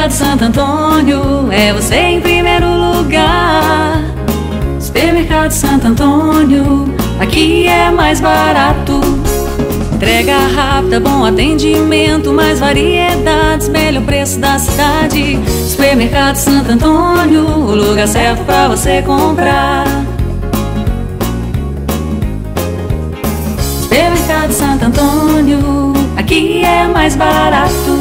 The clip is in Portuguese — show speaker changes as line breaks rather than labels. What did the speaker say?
Supermercado Santo Antônio, é você em primeiro lugar. Supermercado Santo Antônio, aqui é mais barato. Entrega rápida, bom atendimento, mais variedades, melhor preço da cidade. Supermercado Santo Antônio, o lugar certo pra você comprar. Supermercado Santo Antônio, aqui é mais barato.